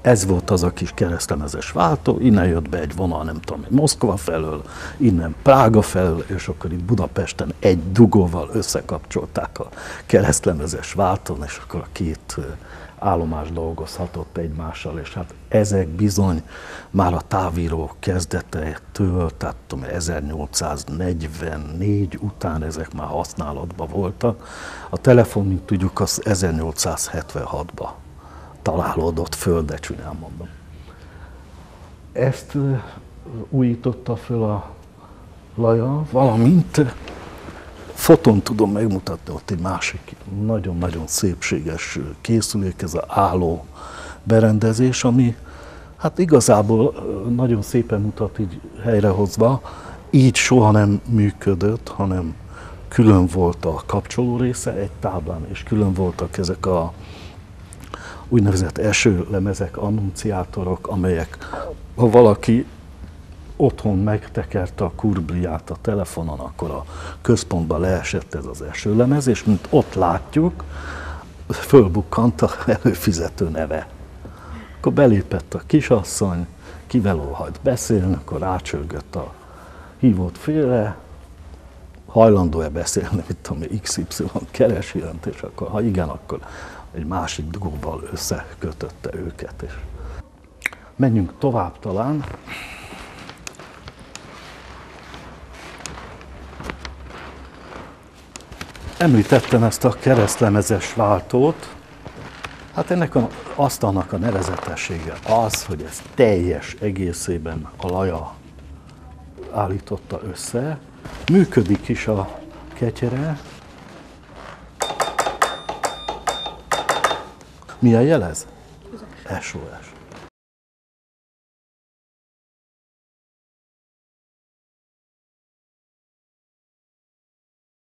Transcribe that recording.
Ez volt az a kis keresztlemezes váltó, innen jött be egy vonal, nem tudom, Moszkva felől, innen Prága felől, és akkor itt Budapesten egy dugóval összekapcsolták a keresztlemezes váltón, és akkor a két állomás dolgozhatott egymással, és hát ezek bizony már a távíró kezdetektől, tehát tudom, 1844 után ezek már használatban voltak. A telefon, mint tudjuk, az 1876-ban találódott föl, de csúnyán mondom. Ezt újította föl a Laja, valamint fotón tudom megmutatni ott egy másik nagyon-nagyon szépséges készülék, ez az álló berendezés, ami hát igazából nagyon szépen mutat így helyrehozva, így soha nem működött, hanem külön volt a kapcsoló része egy táblán, és külön voltak ezek a úgynevezett esőlemezek, annunciátorok, amelyek, ha valaki otthon megtekerte a kurbliát a telefonon, akkor a központba leesett ez az esőlemez, és mint ott látjuk, fölbukkant a előfizető neve. Akkor belépett a kisasszony, kivel óhajt beszélni, akkor rácsörgött a hívott félre, hajlandó-e beszélni, mit tudom, XY keresi önt, és akkor, ha igen, akkor egy másik dugóval összekötötte őket. És menjünk tovább talán. Említettem ezt a keresztlemezes váltót. Hát ennek az asztalnak a nevezetessége az, hogy ez teljes egészében a Laja állította össze. Működik is a ketyere. Milyen jelez? SOS.